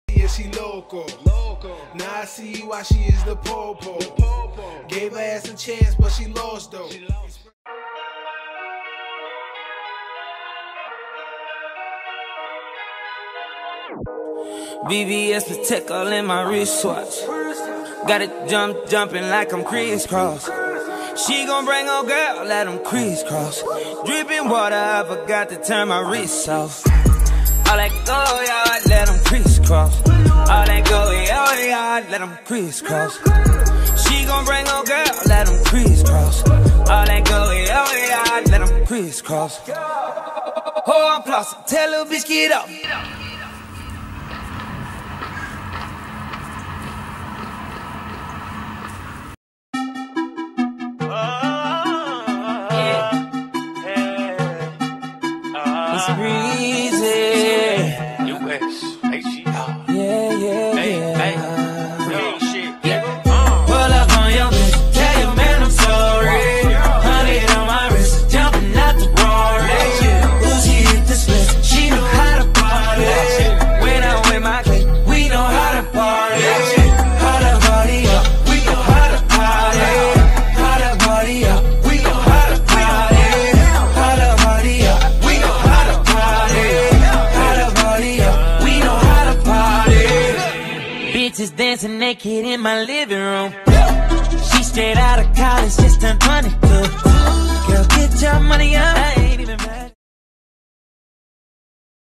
Yeah, she loco. Now I see why she is the popo. Gave her ass a chance, but she lost though. BBS Protect all in my wristwatch. Got it jumping like I'm Kriss Kross. She gon' bring her girl, let them Kriss Kross. Dripping water, I forgot to turn my wrist off. All that go yard, let them Kriss Kross. All that go yard, let them Kriss Kross. She gon' bring her girl, let them Kriss Kross. All that go yard, let them Kriss Kross. Oh, I'm flossing, tell little bitch get up. It's breezy. Pull up on your bitch, tell your man I'm sorry. 100 on my wrist, jumping out the Rory. Uzi hit the split, she know how to party. When I'm with my clique, we know how to party. How to party up, we know how to party. How to party up, we know how to party. How to party up, we know how to party. How to party up, we know how to party. Bitches dancing naked in my living room. She straight out of college, just turned 22. Girl, get your money up, I ain't even mad.